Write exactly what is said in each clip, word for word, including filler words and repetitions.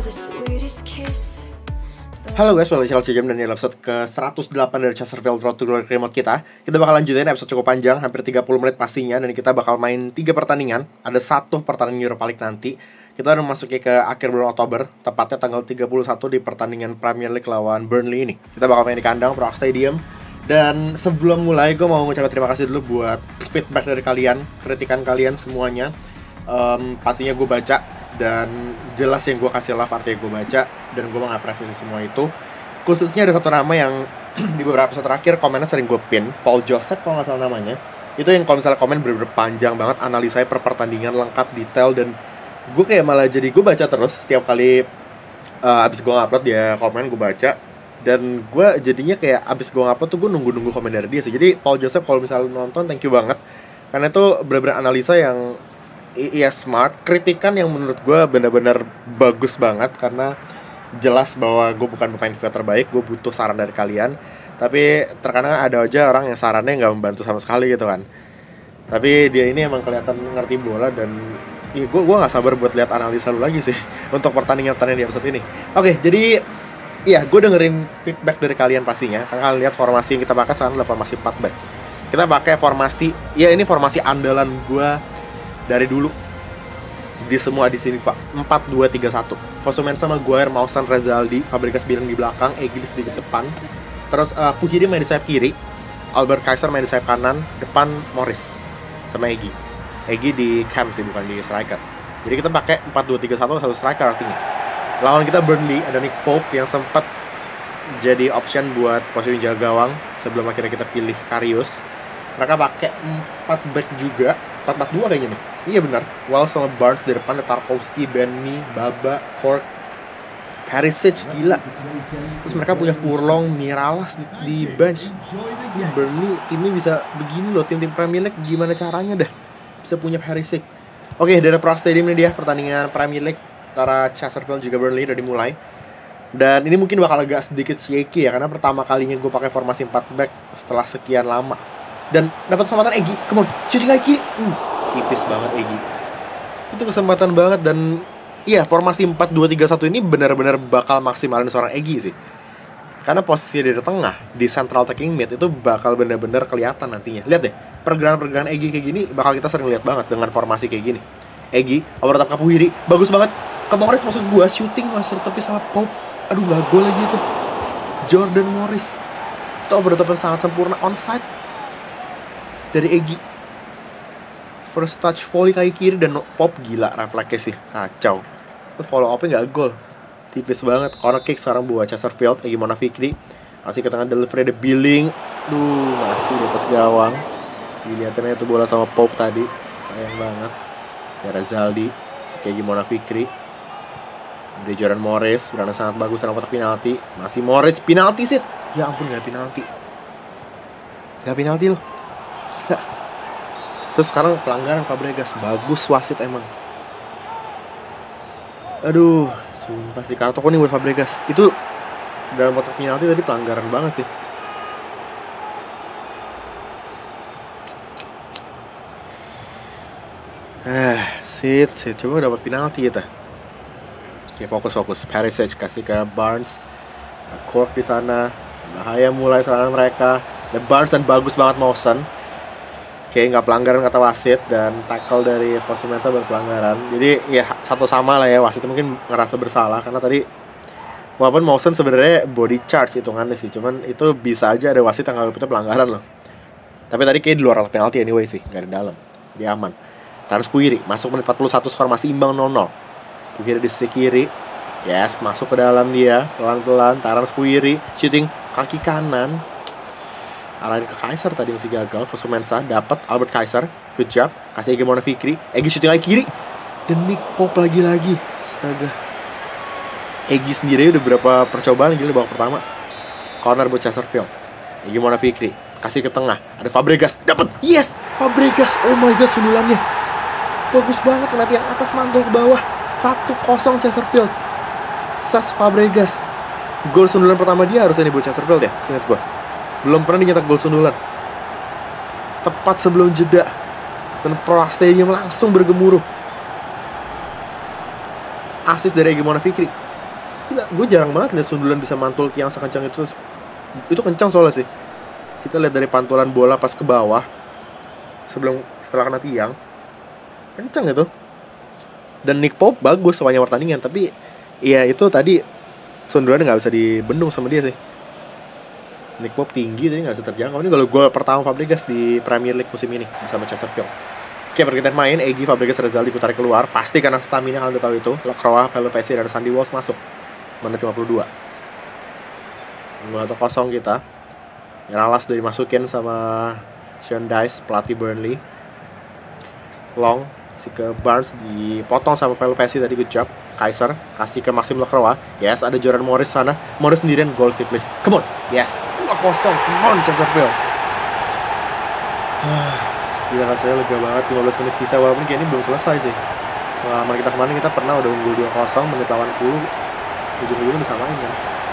Halo guys, welcome to Chelsea Jam dan ini episode ke seratus delapan dari Chesterfield Road to Glory Remote kita. Kita bakal lanjutin episode cukup panjang, hampir tiga puluh menit pastinya. Dan kita bakal main tiga pertandingan. Ada satu pertandingan Europa League nanti. Kita udah memasuki ke akhir bulan Oktober, tepatnya tanggal tiga puluh satu di pertandingan Premier League lawan Burnley ini. Kita bakal main di kandang, Park Stadium. Dan sebelum mulai, gue mau ngucapin terima kasih dulu buat feedback dari kalian, kritikan kalian semuanya. um, Pastinya gue baca, dan jelas yang gue kasih love artinya gue baca, dan gue mengapresiasi semua itu. Khususnya ada satu nama yang di beberapa episode terakhir komennya sering gue pin, Paul Joseph kalau nggak salah namanya. Itu yang kalau misalnya komen bener-bener panjang banget, analisanya per pertandingan lengkap, detail, dan gue kayak malah jadi gue baca terus setiap kali uh, abis gue ngupload dia komen, gue baca. Dan gue jadinya kayak abis gue ngupload tuh gue nunggu-nunggu komen dari dia sih. Jadi Paul Joseph kalau misalnya nonton, thank you banget, karena itu bener-bener analisa yang iya smart, kritikan yang menurut gue benar-benar bagus banget. Karena jelas bahwa gue bukan pemain FIFA terbaik, gue butuh saran dari kalian. Tapi terkadang ada aja orang yang sarannya nggak membantu sama sekali gitu kan. Tapi dia ini emang kelihatan ngerti bola, dan iya gue gue nggak sabar buat lihat analisa lu lagi sih untuk pertandingan-pertandingan di episode ini. Oke, jadi iya gue dengerin feedback dari kalian pastinya. Karena kalian lihat formasi yang kita pakai sekarang adalah formasi empat back. Kita pakai formasi, ya ini formasi andalan gue dari dulu di semua edisi FIFA, empat dua tiga satu. Fosumen sama Maguire, Mawson, Rezaldi, Fabregas bilang di belakang, Eglis di depan. Terus uh, Puhiri main di sayap kiri, Albert Kaiser main di sayap kanan, depan Morris sama Egi. Egi di cam sih, bukan di striker. Jadi kita pakai empat dua tiga satu, satu striker artinya. Lawan kita Burnley, ada Nick Pope yang sempat jadi option buat posisi jaga gawang sebelum akhirnya kita pilih Karius. Mereka pakai empat back juga, empat empat dua kayaknya nih. Iya benar. Wells sama Barnes di depan, ada Tarkowski, Benny, Baba, Cork, Perisic, gila. Terus mereka punya Furlong, Miralas di, di bench. Ini Burnley timnya bisa begini loh, tim-tim Premier League gimana caranya dah bisa punya Perisic. Oke, dari Park Stadium ini dia pertandingan Premier League antara Chesterfield juga Burnley udah dimulai. Dan ini mungkin bakal agak sedikit shaky ya, karena pertama kalinya gue pakai formasi empat back setelah sekian lama. Dan dapat kesempatan Egi, come on, shooting lagi. Uh, tipis banget Egi. Itu kesempatan banget. Dan iya, formasi empat dua tiga satu ini benar-benar bakal maksimalin seorang Egi sih. Karena posisi di tengah, di central attacking mid itu bakal benar-benar kelihatan nantinya. Lihat deh, pergerakan-pergerakan Egi kayak gini bakal kita sering lihat banget dengan formasi kayak gini. Egi, overtap ke Puhiri, bagus banget. Ke Morris maksud gua, shooting masuk tepi sama Pope. Aduh, gak gol lagi itu. Jordan Morris. Itu overtap yang sangat sempurna, onside dari Egi. First touch volley kaki kiri, dan Pop gila refleksnya sih, kacau. Itu follow up-nya gak gol, tipis banget. Corner kick sekarang buat Chesterfield, Egi Mona Fikri. Kasih ke tengah, delivery ada Billing. Duh, masih di atas gawang. Dilihatannya itu bola sama Pop tadi, sayang banget. Kayak Zaldi, si Egi Mona Fikri. Ada Jordan Morris, berana sangat bagus dalam kotak penalti. Masih Morris, penalti sih. Ya ampun, gak penalti. Gak penalti loh. Terus sekarang pelanggaran Fabregas, bagus wasit emang. Aduh, sumpah sih kartu kuning buat Fabregas. Itu dalam kotak penalti tadi pelanggaran banget sih. Eh, sit, sit. Coba dapat penalti kita. Oke, fokus fokus. Perisic kasih ke Barnes. Ada Cork di sana. Bahaya mulai serangan mereka. The Barnes dan bagus banget Mawson. Oke, nggak pelanggaran kata wasit, dan tackle dari Fosu-Mensah berpelanggaran. Jadi ya satu sama lah ya, wasit mungkin ngerasa bersalah karena tadi walaupun Mawson sebenarnya body charge hitungannya sih, cuman itu bisa aja ada wasit yang nggak itu pelanggaran loh. Tapi tadi kayak di luar penalti anyway sih, nggak di dalam, jadi aman. Terus Puhiri masuk menit empat puluh satu, skor masih imbang nol nol. Puhiri di sisi kiri, yes, masuk ke dalam dia pelan-pelan. Terus Puhiri shooting kaki kanan. Arahin ke Kaiser tadi masih gagal. Fosu-Mensah dapat Albert Kaiser, good job. Kasih Egi Mona Fikri, Egi shooting lagi kiri. Dan Nick Pope lagi-lagi. Astaga. Egi sendiri udah berapa percobaan gila babak pertama. Corner buat Chesterfield. Egi Mona Fikri kasih ke tengah. Ada Fabregas, dapat. Yes, Fabregas. Oh my god, sundulannya bagus banget, kena tiang atas mantul ke bawah. Satu kosong Chesterfield. Sas Fabregas. Gol sundulan pertama dia harusnya nih buat Chesterfield ya, seingat gua. Belum pernah dinyetak gol sundulan. Tepat sebelum jeda. Dan Park Stadium langsung bergemuruh. Asis dari Egi Mona Fikri. Gila, gue jarang banget lihat Sunderland bisa mantul tiang sekencang itu. Itu kencang soalnya sih. Kita lihat dari pantulan bola pas ke bawah sebelum setelah kena tiang, kencang itu. Dan Nick Pope bagus sepanjang pertandingan, tapi ya itu tadi Sunderland nggak bisa dibendung sama dia sih. Nick Pope tinggi tapi nggak bisa terjangkau. Ini kalau gol pertama Fabregas di Premier League musim ini bersama Chesterfield. Oke, bergantian main, Egy, Fabregas, Rezal ditarik keluar. Pasti karena stamina, kalian udah tahu itu. Lacroix, Pelupesi, dan Sandy Walsh masuk menit lima puluh dua. satu kosong kita. Miralas udah dimasukin sama Sean Dyche, pelatih Burnley. Long, kasih ke Barnes, dipotong sama Pelupesi tadi, good job. Kaiser, kasih ke Maxim Lacroix. Yes, ada Jordan Morris sana. Morris sendirian, goal sih please. Come on, yes, dua kosong, come on Chesterfield. Gila, rasanya lega banget, lima belas menit sisa, walaupun kayak ini belum selesai sih. Pengalaman kita kemarin, kita pernah udah unggul dua kosong, menit delapan puluh, ujung-ujungnya disamain kan.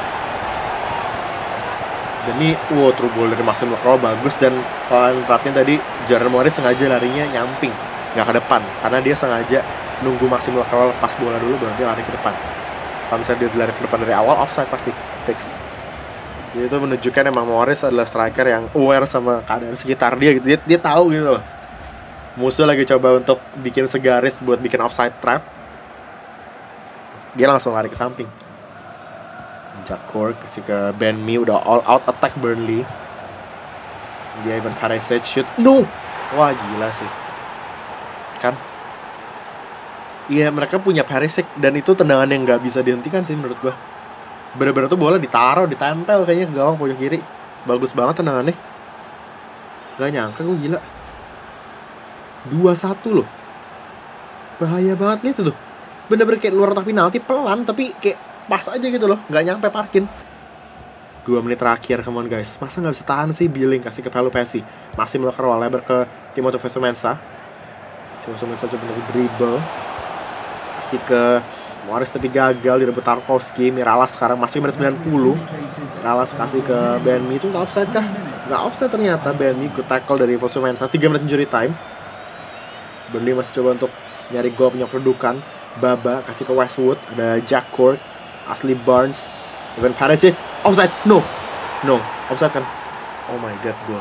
Dan ini, wow, true goal dari Maxim Lacroix bagus. Dan kalau perhatiin tadi, Jordan Morris sengaja larinya nyamping, nggak ke depan, karena dia sengaja nunggu Maxim Lacroix lepas bola dulu, baru dia lari ke depan. Kalau misalnya dia lari ke depan dari awal, offside pasti, fix. Jadi itu menunjukkan emang Morris adalah striker yang aware sama keadaan sekitar dia gitu. Dia, dia tahu gitu loh. Musuh lagi coba untuk bikin segaris buat bikin offside trap. Dia langsung lari ke samping. Jack Cork kasih ke Ben Mee, udah all out attack Burnley. Dia even Perisic shoot. No! Wah, gila sih. Kan? Iya, mereka punya Perisic dan itu tendangan yang nggak bisa dihentikan sih menurut gua. Bener-bener tuh bola ditaruh, ditempel kayaknya ke gawang pojok kiri. Bagus banget tendangannya. Gak nyangka gue, gila. dua satu loh. Bahaya banget nih tuh. Bener-bener kayak luar kotak penalti, pelan tapi kayak pas aja gitu loh, gak nyampe parkin. Dua menit terakhir, come on guys. Masa gak bisa tahan sih? Billing kasih ke Pelupesi. Masih Lacroix lebar ke Timothy Vesumensa. Vesumensa coba untuk dribble. Kasih ke Morris tapi gagal, direbut Tarkowski. Miralas sekarang masih menit sembilan puluh. Miralas kasih ke Ben Mee. Itu gak offside kah? Gak offside ternyata. Ben Mee good tackle dari Vesumensa. Tiga menit injury time. Burnley masih coba untuk nyari gol, punya kedudukan. Baba kasih ke Westwood. Ada Jack Cork, Ashley Barnes, Evan Perisic. Offside, no, no, offside kan? Oh my god, gol.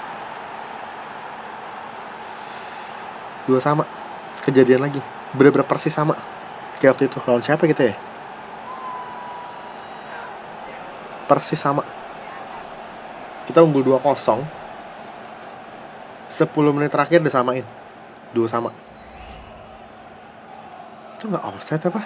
Dua sama. Kejadian lagi. Bener-bener persis sama kayak waktu itu. Lawan siapa kita ya? Persis sama. Kita unggul dua kosong. sepuluh menit terakhir disamain. Dua sama. Itu gak offside apa?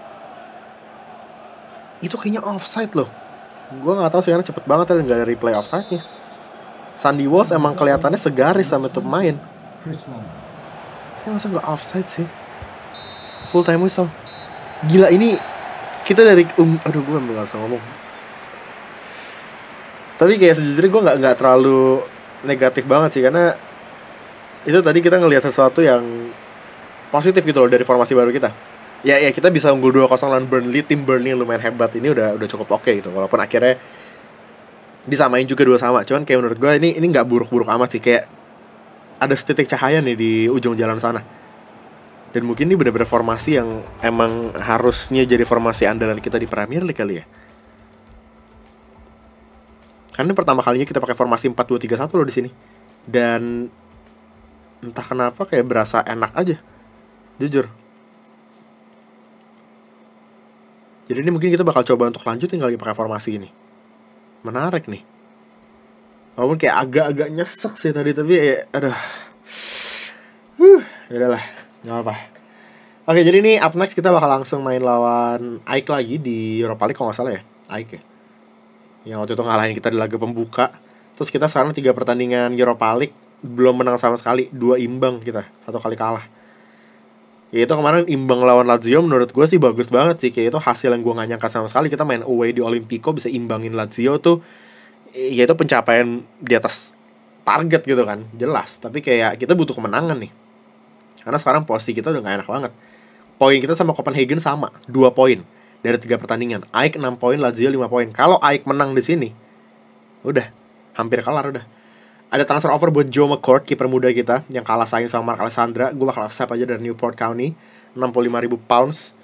Itu kayaknya offside loh. Gue gak tahu sih karena cepet banget dan gak ada replay offside-nya. Sandy Walsh emang kelihatannya segaris sama tuh main. Tapi masa gak offside sih? Full time whistle. Gila, ini kita dari um, aduh gue gak bisa ngomong. Tapi kayak sejujurnya gue gak, gak terlalu negatif banget sih, karena itu tadi kita ngelihat sesuatu yang positif gitu loh dari formasi baru kita. Ya ya kita bisa unggul dua kosong lawan Burnley, tim Burnley yang lumayan hebat ini udah udah cukup oke okay gitu. Walaupun akhirnya disamain juga dua sama. Cuman kayak menurut gue ini ini nggak buruk-buruk amat sih, kayak ada setitik cahaya nih di ujung jalan sana. Dan mungkin ini benar-benar formasi yang emang harusnya jadi formasi andalan kita di Premier League kali ya. Karena pertama kalinya kita pakai formasi empat dua tiga satu loh di sini. Dan entah kenapa kayak berasa enak aja. Jujur. Jadi ini mungkin kita bakal coba untuk lanjutin kali pakai formasi ini. Menarik nih. Walaupun kayak agak-agak nyesek sih tadi, tapi ya aduh. Huh, yaudahlah, gak apa-apa. Oke, jadi ini up next kita bakal langsung main lawan A E K lagi di Europa League kalau gak salah ya. A E K ya. Yang waktu itu ngalahin kita di laga pembuka. Terus kita sekarang tiga pertandingan Europa League belum menang sama sekali, dua imbang kita, satu kali kalah. Ya itu kemarin imbang lawan Lazio menurut gue sih bagus banget sih. Kayak itu hasil yang gue gak nyangka sama sekali. Kita main away di Olimpico bisa imbangin Lazio tuh. Ya itu pencapaian di atas target gitu kan, jelas. Tapi kayak kita butuh kemenangan nih. Karena sekarang posisi kita udah gak enak banget. Poin kita sama Copenhagen sama, dua poin dari tiga pertandingan. A E K enam poin, Lazio lima poin. Kalau A E K menang di sini, udah hampir kelar udah. Ada transfer offer buat Joe McCourt, kiper muda kita yang kalah saing sama Mark Alexandra. Gue bakal accept aja dari Newport County, enam puluh lima ribu pounds.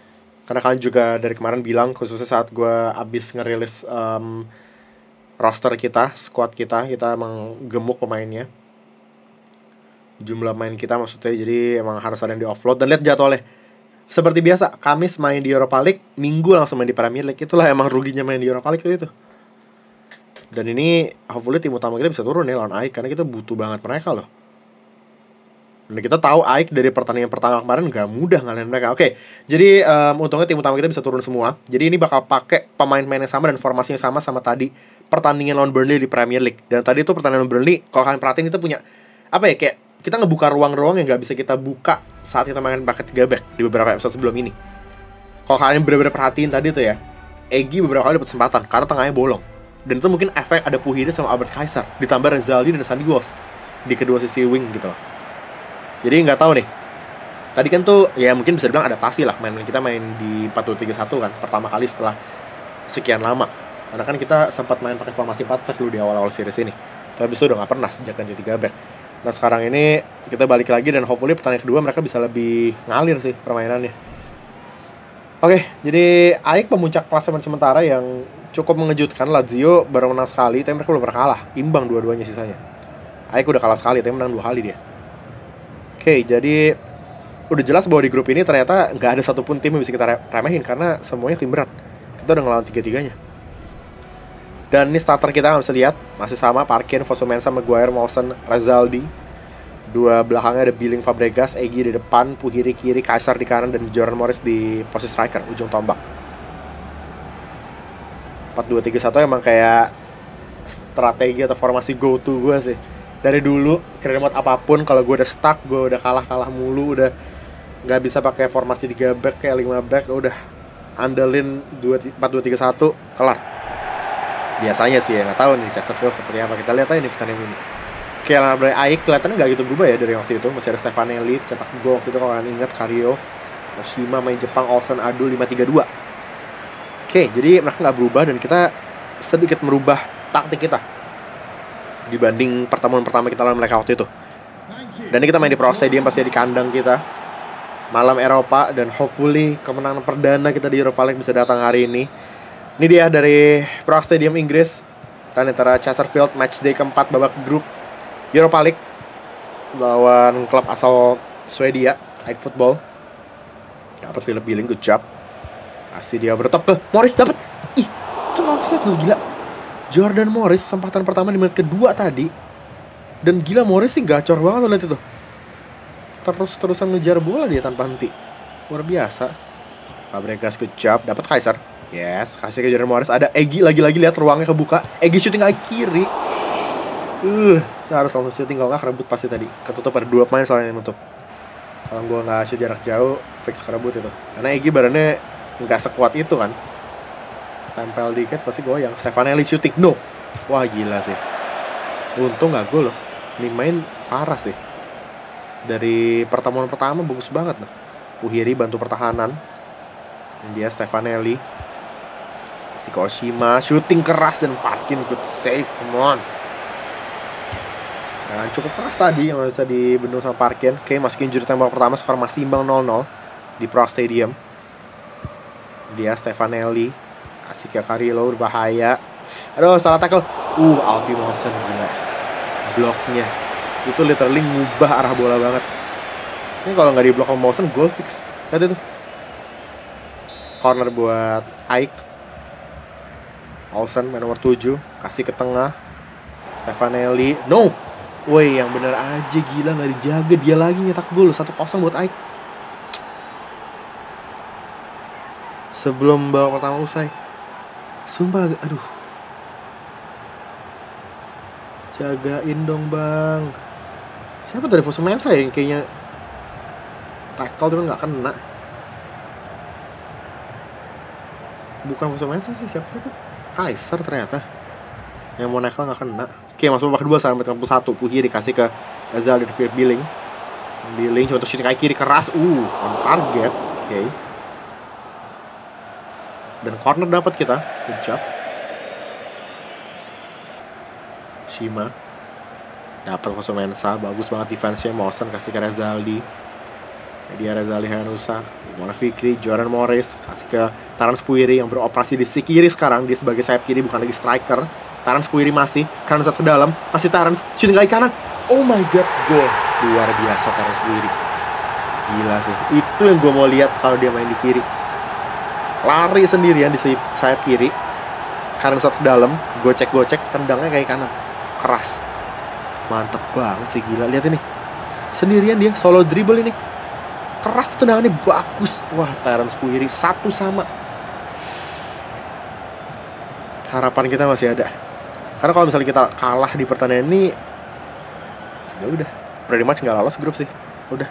Karena kalian juga dari kemarin bilang, khususnya saat gue abis ngerilis um, roster kita, squad kita, kita emang gemuk pemainnya, jumlah main kita maksudnya, jadi emang harus ada yang di offload. Dan lihat jadwalnya, seperti biasa, Kamis main di Europa League, Minggu langsung main di Premier League. Itulah emang ruginya main di Europa League itu. Dan ini hopefully tim utama kita bisa turun ya lawan AEK, karena kita butuh banget mereka loh. Dan kita tahu AEK dari pertandingan pertama kemarin gak mudah ngalahin mereka. Oke, jadi um, untungnya tim utama kita bisa turun semua. Jadi ini bakal pakai pemain-pemain yang sama dan formasinya sama sama tadi pertandingan lawan Burnley di Premier League. Dan tadi itu pertandingan lawan Burnley, kalau kalian perhatiin, kita punya apa ya, kayak kita ngebuka ruang-ruang yang gak bisa kita buka saat kita main pakai tiga back di beberapa episode sebelum ini. Kalau kalian bener-bener perhatiin tadi tuh ya, Egy beberapa kali dapat kesempatan karena tengahnya bolong. Dan itu mungkin efek ada Puhiri sama Albert Kaiser, ditambah Rezaldi dan Sandy Walsh di kedua sisi wing gitu loh. Jadi nggak tahu nih. Tadi kan tuh ya mungkin bisa dibilang adaptasi lah, main kita main di empat dua tiga satu kan, pertama kali setelah sekian lama. Karena kan kita sempat main pakai formasi empat back dulu di awal-awal series ini. Tapi habis itu udah nggak pernah sejak ganti tiga back. Nah sekarang ini kita balik lagi dan hopefully pertandingan kedua mereka bisa lebih ngalir sih permainannya. Oke, jadi AEK pemuncak klasemen sementara yang cukup mengejutkan. Lazio baru menang sekali, tapi mereka belum pernah kalah. Imbang dua-duanya sisanya. AEK udah kalah sekali, tapi menang dua kali dia. Oke, jadi udah jelas bahwa di grup ini ternyata nggak ada satupun tim yang bisa kita remehin, karena semuanya tim berat. Kita udah ngelawan tiga-tiganya. Dan ini starter kita nggak bisa lihat, masih sama, Parkin, Fosu-Mensah, Maguire, Mawson, Rezaldi. Dua belakangnya ada Billing, Fabregas, Egy di depan, Puhiri kiri, Kaiser di kanan, dan Jordan Morris di posisi striker, ujung tombak. empat dua tiga satu emang kayak strategi atau formasi go to gue sih. Dari dulu, kira remote apapun, kalau gue udah stuck, gue udah kalah-kalah mulu, udah nggak bisa pakai formasi tiga back kayak lima back, udah andelin empat dua tiga satu, kelar. Biasanya sih ya, nggak tahu nih Chesterfield seperti apa. Kita lihat aja nih pertandingan ini. Kayak dari AEK kelihatannya nggak gitu berubah ya dari waktu itu. Masih ada Stefanelli cetak gol waktu itu kalau kalian ingat, Kario, Oshima main Jepang, Olsen, Adu lima tiga dua. Oke, jadi mereka nggak berubah dan kita sedikit merubah taktik kita dibanding pertemuan pertama kita lawan mereka waktu itu. Dan ini kita main di Pro Stadium, pasti di kandang kita, malam Eropa, dan hopefully kemenangan perdana kita di Europa League bisa datang hari ini. Ini dia dari Pro Stadium Inggris, antara Chesterfield, matchday keempat babak grup Europa League lawan klub asal Swedia, AEK Football. Dapat Philip Billing, good job. Kasih dia over the top ke Morris, dapat. Ih, itu offside lu, gila. Jordan Morris kesempatan pertama di menit kedua tadi. Dan gila, Morris sih gacor banget lo lihat itu. Terus-terusan ngejar bola dia tanpa henti. Luar biasa. Fabregas, good job. Dapat Kaiser. Yes, kasih ke Jordan Morris. Ada Egy lagi-lagi, lihat ruangnya kebuka. Egy shooting ke kiri. Uh, kita harus langsung shooting, kalau nggak kerebut pasti tadi. Ketutup, ada dua pemain soalnya yang nutup. Kalau gue nggak shoot jarak jauh, fix kerebut itu. Karena Egy badannya nggak sekuat itu kan. Tempel dikit pasti goyang. Stefanelli shooting, no. Wah gila sih. Untung nggak gol loh. Ini main parah sih. Dari pertemuan pertama bagus banget nah. Puhiri bantu pertahanan. Dia Stefanelli. Si Oshima shooting keras dan Parkin good save, come on. Nah, cukup keras tadi yang bisa dibendung sama Parkin. Oke, masukin juru tembak pertama, skor masih imbang nol nol di Pro Stadium. Dia Stefanelli, kasih ke Carrillo, berbahaya. Aduh, salah tackle. Uh, Alfie Mawson gila. Bloknya itu literally ngubah arah bola banget. Ini kalau nggak diblok sama Mawson, goal fix. Lihat itu. Corner buat AEK. Olsen main nomor tujuh, kasih ke tengah. Stefanelli, no. Woi, yang bener aja, gila, nggak dijaga, dia lagi nyetak gol. Satu kosong buat AEK. Sebelum babak pertama usai, sumpah, aduh, jagain dong bang. Siapa dari Fosu-Mensah yang kayaknya tackle tapi nggak kena? Bukan Fosu-Mensah sih, siapa sih itu? Kaiser ternyata yang mau tackle nggak kena. Oke, masuk babak kedua sampai enam puluh satu. Puhiri dikasih ke Rezaldi dari Philip Billing. Billing coba shooting kaki kiri keras, uh, on target. Oke. Okay. Dan corner dapat kita, good job. Shima dapat Fosu-Mensah, bagus banget defense-nya. Mawson kasih ke Rezaldi. Dia Reza Lihanusa, Mona Fikri, Jordan Morris, kasih ke Terence Puiri yang beroperasi di sisi kiri sekarang. Dia sebagai sayap kiri, bukan lagi striker. Terence Puiri masih, kanan satu ke dalam, masih Terence, shooting kaki kanan. Oh my god, gol. Luar biasa Terence Puiri. Gila sih, itu yang gue mau lihat kalau dia main di kiri. Lari sendirian di sayap kiri, kanan satu ke dalam, gocek-gocek, tendangnya kaki kanan. Keras. Mantep banget sih, gila. Lihat ini, sendirian dia, solo dribble ini. Keras, tendangannya bagus. Wah, Terence Puiri satu sama. Harapan kita masih ada. Karena kalau misalnya kita kalah di pertandingan ini, ya udah, pretty much nggak lolos grup sih. Udah.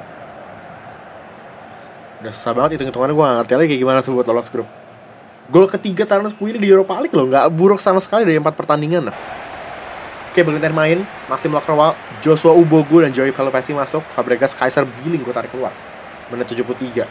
Udah susah banget hitung-hitungannya, gue gak ngerti lagi kayak gimana sih buat lolos grup. Gol ketiga Terence Puiri di Europa League loh, nggak buruk sama sekali dari empat pertandingan lah. Oke, bergantian main, Maxim Lakrowal, Joshua Ubogu, dan Joey Pelopesi masuk. Fabregas, Kaiser, Billing gue tarik keluar. Menit tujuh puluh tiga.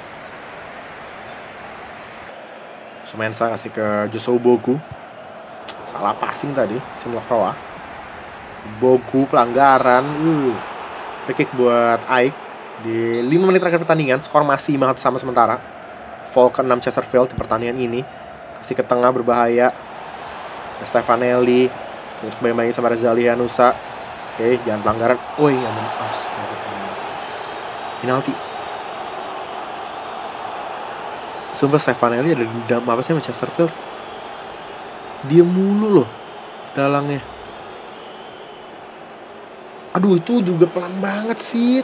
Sumensa kasih ke Joshua Ubogu. Salah passing tadi, Maxim Lakrowal. Ubogu, pelanggaran. Uh. Free kick buat Aik. Di lima menit terakhir pertandingan, skor masih imbang sama sementara. Foul ke enam Chesterfield di pertandingan ini. Kasih ke tengah, berbahaya. Stefanelli. Untuk main-main sama Reza Lihanusa. Oke, jangan pelanggaran. Woi, yang men... Astaga, penalti. Sumpah Stefanelli ada dendam apa sih sama Chesterfield. Dia mulu loh dalangnya. Aduh, itu juga pelan banget sih.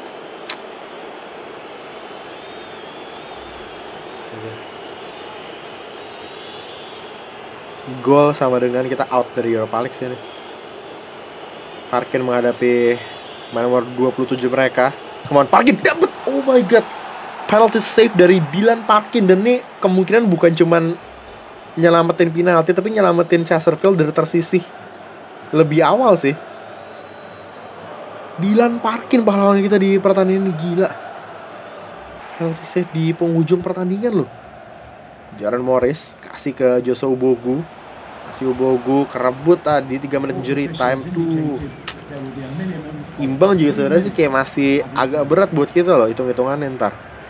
Gol sama dengan kita out dari Europa League sih nih. Parkin menghadapi nomor dua puluh tujuh mereka. Come on, Parkin dapet. Oh my god. Penalty save dari Dylan Parkin. Dan ini kemungkinan bukan cuman nyelamatin penalti, tapi nyelamatin Chesterfield dari tersisih lebih awal sih. Dylan Parkin pahlawan kita di pertandingan ini, gila. Penalty save di penghujung pertandingan loh. Jordan Morris kasih ke Joshua Ubogu. Kasih Ubogu kerebut tadi tiga menit injury time tuh. Imbang juga sebenarnya sih kayak masih agak berat buat kita loh hitung-hitungannya ntar.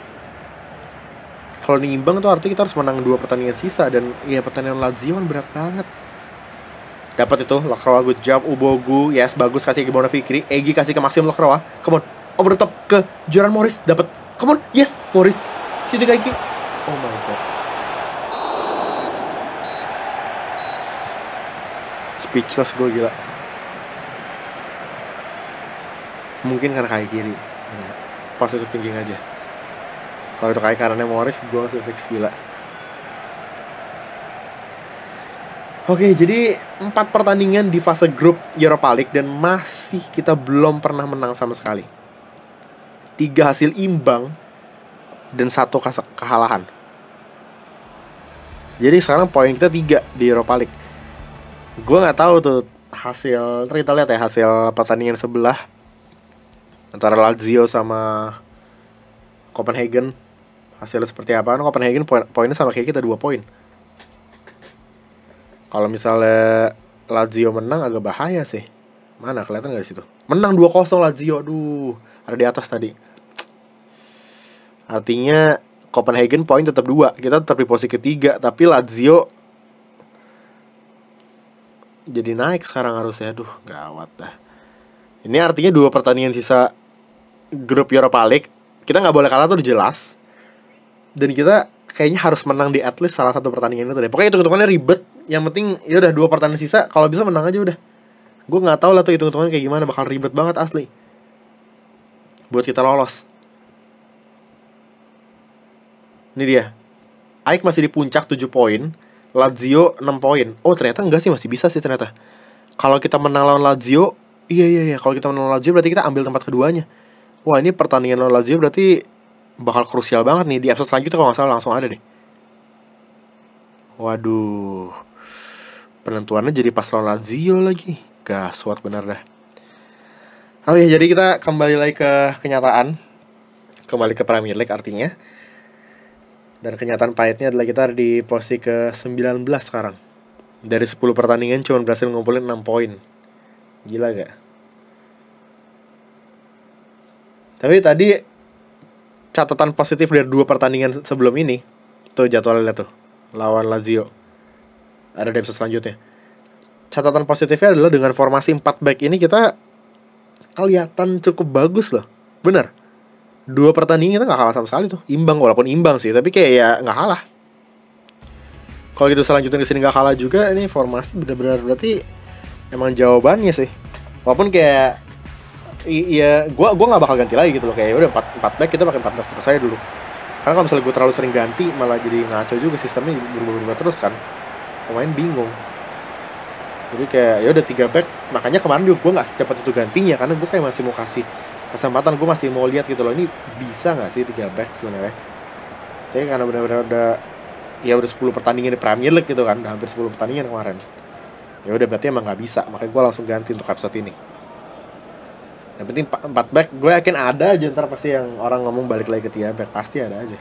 Kalau nih imbang tuh artinya kita harus menang dua pertandingan sisa. Dan ya pertandingan Lazio kan berat banget. Dapat itu Lakrowal, good job. Ubogu, yes, bagus, kasih ke Mona Fikri. Egi kasih ke Maxim Lakrowal. Come on, over the top ke Jordan Morris. Dapat, come on, yes, Morris. Shooting kaki. Oh my god. Speechless gue, gila. Mungkin karena kaki kiri. Positive thinking aja. Kalau itu kaki kanannya Morris, gue langsung fix, gila. Oke, jadi empat pertandingan di fase grup Europa League dan masih kita belum pernah menang sama sekali. Tiga hasil imbang dan satu kekalahan. Jadi sekarang poin kita tiga di Europa League. Gue nggak tahu tuh hasil, ntar kita lihat ya hasil pertandingan sebelah antara Lazio sama Copenhagen. Hasilnya seperti apa? Nah, Copenhagen poin poinnya sama kayak kita, dua poin. Kalau misalnya Lazio menang agak bahaya sih. Mana kelihatan nggak di situ? Menang dua kosong Lazio. Aduh, ada di atas tadi. Artinya Copenhagen poin tetap dua. Kita tetap di posisi ketiga, tapi Lazio jadi naik sekarang harusnya. Aduh, gawat dah. Ini artinya dua pertandingan sisa grup Europa League kita nggak boleh kalah tuh udah jelas. Dan kita kayaknya harus menang di at least salah satu pertandingan itu deh. Pokoknya hitung-hitungannya ribet. Yang penting ya udah dua pertandingan sisa, kalau bisa menang aja udah. Gue nggak tahu lah tuh hitung-hitungan kayak gimana, bakal ribet banget asli. Buat kita lolos. Ini dia. Aik masih di puncak tujuh poin, Lazio enam poin. Oh, ternyata enggak sih, masih bisa sih ternyata. Kalau kita menang lawan Lazio, iya iya iya, kalau kita menang lawan Lazio berarti kita ambil tempat keduanya. Wah, ini pertandingan lawan Lazio berarti bakal krusial banget nih. Di episode selanjutnya kalau nggak salah langsung ada deh. Waduh, penentuannya jadi pas lawan Lazio lagi. Gaswat bener dah. Oke, jadi kita kembali lagi ke kenyataan. Kembali ke Premier League artinya. Dan kenyataan pahitnya adalah kita ada di posisi ke sembilan belas sekarang. Dari sepuluh pertandingan cuma berhasil ngumpulin enam poin. Gila gak? Tapi tadi catatan positif dari dua pertandingan sebelum ini. Tuh jadwalnya tuh, lawan Lazio. Ada di episode selanjutnya. Catatan positifnya adalah dengan formasi empat back ini kita kelihatan cukup bagus loh. Bener. Dua pertandingan kita gak kalah sama sekali tuh. Imbang, walaupun imbang sih, tapi kayak ya gak kalah. Kalau gitu selanjutnya kesini gak kalah juga, ini formasi benar-benar berarti emang jawabannya sih. Walaupun kayak iya, gue gua nggak bakal ganti lagi gitu loh, kayak udah empat empat back, kita pakai empat back terus saya dulu. Karena kalau misalnya gue terlalu sering ganti malah jadi ngaco juga sistemnya, berubah-ubah terus kan, pemain bingung. Jadi kayak ya udah tiga back, makanya kemarin juga gue nggak secepat itu gantinya karena gue kayak masih mau kasih kesempatan, gue masih mau lihat gitu loh, ini bisa nggak sih tiga back sebenarnya. Tapi karena benar-benar udah ya udah sepuluh pertandingan di Premier League gitu kan, udah hampir sepuluh pertandingan kemarin. Ya udah berarti emang nggak bisa, makanya gue langsung ganti untuk episode ini. Yang penting empat back, gue yakin ada aja ntar pasti yang orang ngomong balik lagi ke tiga back, pasti ada aja.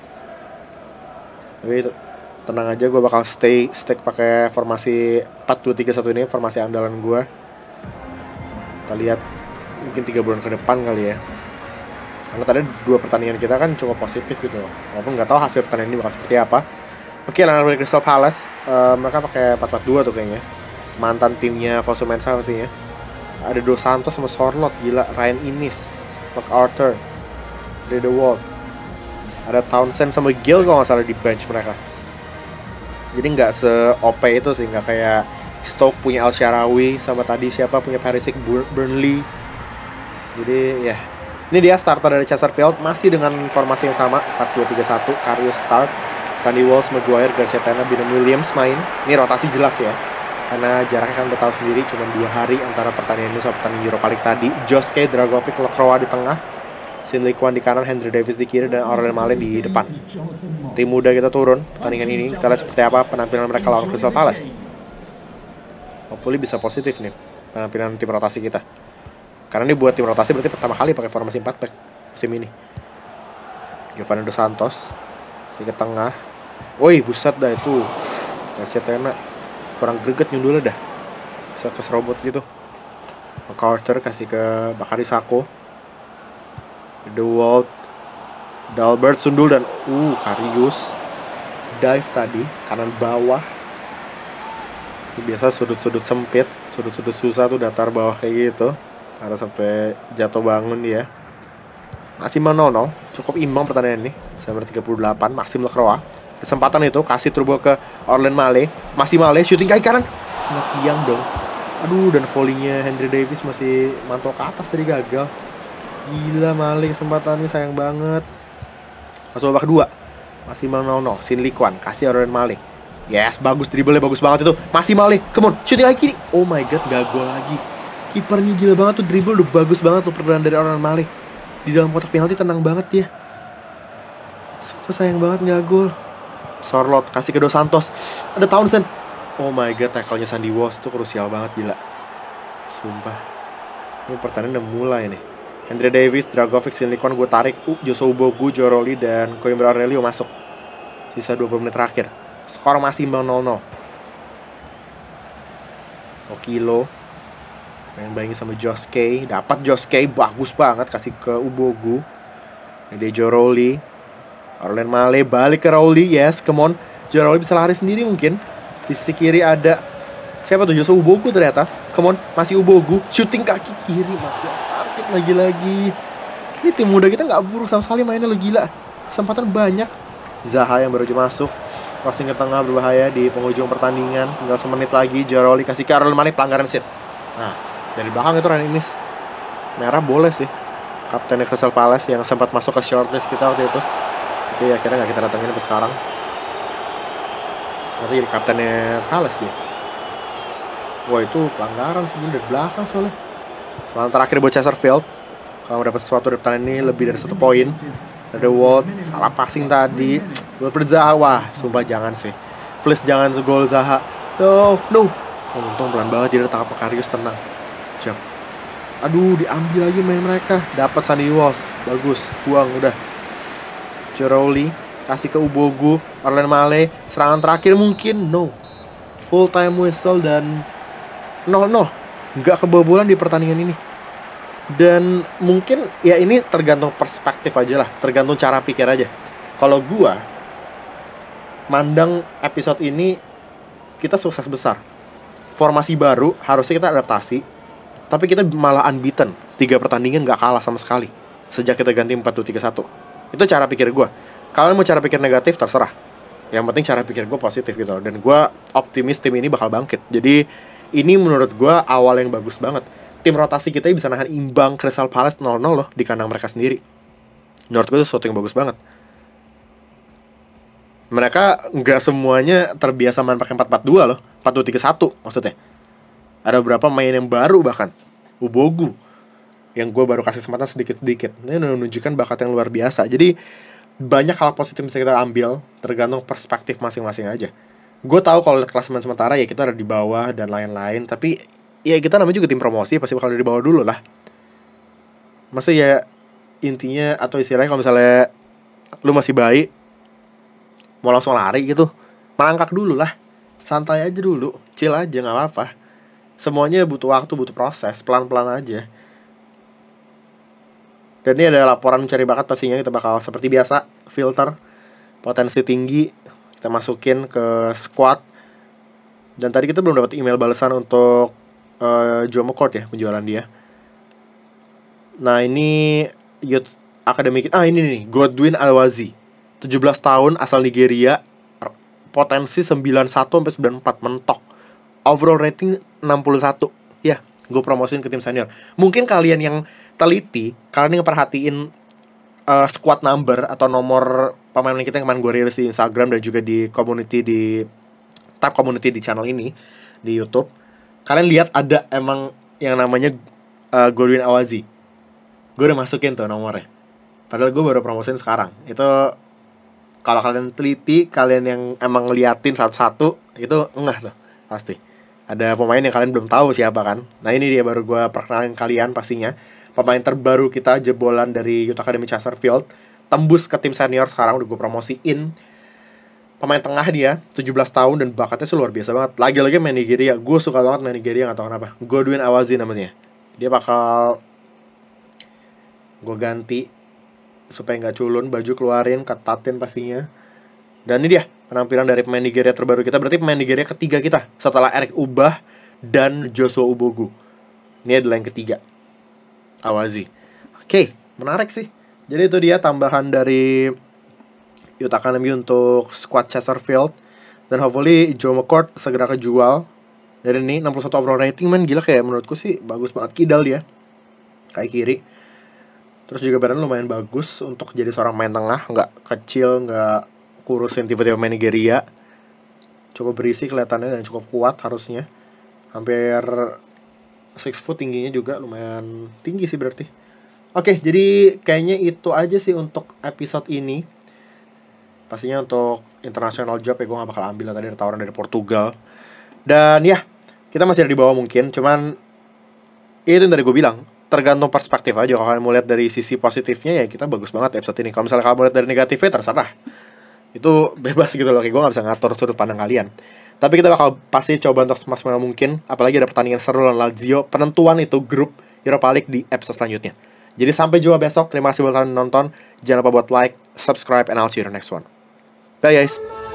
Tapi tenang aja, gue bakal stay stick pakai formasi empat dua tiga satu ini, formasi andalan gue. Kita lihat mungkin tiga bulan ke depan kali ya. Karena tadi dua pertandingan kita kan cukup positif gitu loh. Walaupun nggak tahu hasil pertandingan ini bakal seperti apa. Oke, lawan dari Crystal Palace, uh, mereka pakai empat empat dua tuh kayaknya. Mantan timnya Fosu Mensah pastinya. Ada Dos Santos sama Sorloth, gila. Ryan Inniss, MacArthur, Riedewald. Ada Townsend sama Gill kalau nggak salah di bench mereka. Jadi nggak se-O P itu sih, nggak kayak Stoke punya El Shaarawy sama tadi siapa punya Perisic Burnley. Jadi ya, ini dia starter dari Chesterfield, masih dengan formasi yang sama empat dua tiga satu. Karius start, Sandy Walsh, Maguire, Garcia Tena, Bino Williams main. Ini rotasi jelas ya, karena jaraknya kan udah tahu sendiri cuma dua hari antara pertandingan ini sama pertandingan Europa League tadi. Joske, Dragovic, Lacroix di tengah, Shinley Kwan di kanan, Henry Davis di kiri, dan Aurelien Malen di depan. Tim muda kita turun pertandingan ini, kita lihat seperti apa penampilan mereka lawan Crystal Palace. Hopefully bisa positif nih penampilan tim rotasi kita, karena ini buat tim rotasi berarti pertama kali pakai formasi empat back musim ini. Giovanni Dos Santos si ke tengah. Woi, buset dah itu Garcia Tena kurang greget nyundulnya dah, bisa keserobot gitu. MacArthur kasih ke Bakary Sako, Riedewald, Dalbert sundul, dan uh Karius dive tadi kanan bawah. Biasa sudut-sudut sempit, sudut-sudut susah tuh datar bawah kayak gitu, harus sampai jatuh bangun dia. Masih menol, cukup imbang pertandingan ini. Sampai tiga puluh delapan, Maxime Lacroix. Kesempatan itu kasih turbo ke Aurelien Malen. Masih Malen shooting kaki kanan, kena tiang dong. Aduh, dan volley-nya Henry Davis masih mantul ke atas tadi, gagal. Gila Malen kesempatannya, sayang banget. Masuk babak kedua, masih menol, Shinley Kwan kasih Aurelien Malen. Yes, bagus dribble-nya, bagus banget itu. Masih Malen, come on, shooting kaki kiri. Oh my god, gak gol lagi. Kipernya gila banget tuh, dribble udah bagus banget tuh peran dari Aurelien Malen. Di dalam kotak penalti tenang banget dia. Super sayang banget gak gol. Sorloth kasih ke Dos Santos. Ada Townsend. Oh my god, tackle-nya Sandy Walsh tuh krusial banget, gila. Sumpah. Ini pertandingan udah mulai nih. Henry Davis, Dragovic, Shinley Kwan gue tarik. Uh, Joshua Ubogu, Joe Rowley, dan Coimbra Aurelio masuk. Sisa dua puluh menit terakhir. Skor masih imbang nol nol. Okilo main bayangin sama Joske. Dapat Joske, bagus banget. Kasih ke Ubogu. Ini Joe Rowley, Aurelien Malen balik ke Rowley. Yes, come on. Joe Rowley bisa lari sendiri mungkin. Di sisi kiri ada siapa tuh? Joshua Ubogu ternyata. Come on, masih Ubogu. Shooting kaki kiri, masih aktif lagi-lagi. Ini tim muda kita gak buruk sama sekali mainnya, lo gila. Kesempatan banyak. Zaha yang baru aja masuk, crossing ke tengah berbahaya di penghujung pertandingan. Tinggal semenit lagi. Joe Rowley kasih ke Aurelien Malen, pelanggaran sit. Nah, dari belakang itu Ryan Inniss. Merah boleh sih, kapten Crystal Palace yang sempat masuk ke shortlist kita waktu itu. Tapi akhirnya gak kita datengin sampai sekarang. Nanti jadi kaptennya Palace dia. Wah, itu pelanggaran sih dari belakang soalnya. Soalnya terakhir buat Chesterfield, kalau dapat sesuatu dari pertandingan ini lebih dari satu poin. Ada Ward, salah passing tadi. Wilfried Zaha, wah, sumpah jangan sih. Please jangan gol Zaha. No, no. Oh, untung pelan banget, dia tangkap Karius, tenang. Jam. Aduh, diambil lagi main mereka. Dapat Sandy Walsh, bagus. Buang udah. Joe Rowley kasih ke Ubogu, Aurelien Malen, serangan terakhir mungkin. No. Full time whistle dan nol nol. Nggak kebobolan di pertandingan ini. Dan mungkin ya ini tergantung perspektif aja lah, tergantung cara pikir aja. Kalau gua mandang episode ini kita sukses besar. Formasi baru, harusnya kita adaptasi, tapi kita malah unbeaten. Tiga pertandingan gak kalah sama sekali sejak kita ganti empat dua tiga satu. Itu cara pikir gua. Kalian mau cara pikir negatif, terserah. Yang penting cara pikir gue positif gitu loh. Dan gue optimis tim ini bakal bangkit. Jadi ini menurut gue awal yang bagus banget. Tim rotasi kita bisa nahan imbang Crystal Palace nol nol loh di kandang mereka sendiri. Menurut gue itu sesuatu yang bagus banget. Mereka nggak semuanya terbiasa main pakai empat empat dua loh, empat dua tiga satu maksudnya. Ada beberapa main yang baru bahkan Ubogu yang gue baru kasih kesempatan sedikit-sedikit. Ini menunjukkan bakat yang luar biasa. Jadi banyak hal positif bisa kita ambil, tergantung perspektif masing-masing aja. Gue tahu kalau lihat klasemen sementara ya kita ada di bawah dan lain-lain, tapi ya kita namanya juga tim promosi, pasti bakal dari bawah dulu lah. Masa ya intinya atau istilahnya kalau misalnya lu masih baik, mau langsung lari gitu, melangkah dulu lah, santai aja dulu, chill aja nggak apa-apa. Semuanya butuh waktu, butuh proses, pelan-pelan aja. Dan ini ada laporan mencari bakat, pastinya kita bakal seperti biasa filter potensi tinggi, kita masukin ke squad. Dan tadi kita belum dapat email balasan untuk uh, Joe McCourt ya, penjualan dia. Nah ini Youth Academy, ah ini nih Godwin Alwazi, tujuh belas tahun, asal Nigeria, potensi sembilan puluh satu sampai sembilan puluh empat, mentok. Overall rating enam puluh satu. Ya, gue promosiin ke tim senior. Mungkin kalian yang teliti, kalian yang perhatiin uh, squad number atau nomor pemain kita yang kemarin gue rilis di Instagram dan juga di community, di tab community di channel ini di YouTube, kalian lihat ada emang yang namanya uh, Godwin Alwazi. Gue udah masukin tuh nomornya. Padahal gue baru promosiin sekarang. Itu kalau kalian teliti, kalian yang emang ngeliatin satu-satu, itu enggak tuh pasti. Ada pemain yang kalian belum tahu siapa kan. Nah ini dia baru gue perkenalin kalian pastinya. Pemain terbaru kita, jebolan dari Youth Academy Chesterfield, tembus ke tim senior sekarang, udah gue promosiin. Pemain tengah dia, tujuh belas tahun dan bakatnya sih luar biasa banget. Lagi-lagi main Nigeria, gue suka banget main Nigeria, gak tau kenapa. Godwin Alwazi namanya. Dia bakal gue ganti supaya gak culun, baju keluarin, ketatin pastinya. Dan ini dia penampilan dari pemain Nigeria terbaru kita. Berarti pemain Nigeria ketiga kita setelah Eric Ubah dan Joshua Ubogu. Ini adalah yang ketiga, Alwazi. Oke, menarik sih. Jadi itu dia tambahan dari Youth Academy untuk squad Chesterfield. Dan hopefully Joe McCourt segera kejual. Jadi ini enam puluh satu overall rating, man, gila, kayak menurutku sih bagus banget. Kidal dia, kayak kiri. Terus juga badan lumayan bagus untuk jadi seorang main tengah. Nggak kecil, nggak kurusin tiba-tiba main Nigeria. Cukup berisi kelihatannya dan cukup kuat harusnya. Hampir enam foot tingginya juga, lumayan tinggi sih berarti. Oke, jadi kayaknya itu aja sih untuk episode ini. Pastinya untuk international job ya gue gak bakal ambil, tadi ada tawaran dari Portugal. Dan ya, kita masih ada di bawah mungkin. Cuman ya itu yang tadi gue bilang, tergantung perspektif aja. Kalau kalian mau lihat dari sisi positifnya, ya kita bagus banget episode ini. Kalau misalnya kalian mau lihat dari negatifnya, terserah. Itu bebas gitu loh, kayak gue gak bisa ngatur sudut pandang kalian. Tapi kita bakal pasti coba untuk semaksimal mungkin. Apalagi ada pertandingan seru lawan Lazio, penentuan itu grup Europa League di episode selanjutnya. Jadi sampai jumpa besok. Terima kasih buat kalian nonton. Jangan lupa buat like, subscribe, and I'll see you in the next one. Bye guys.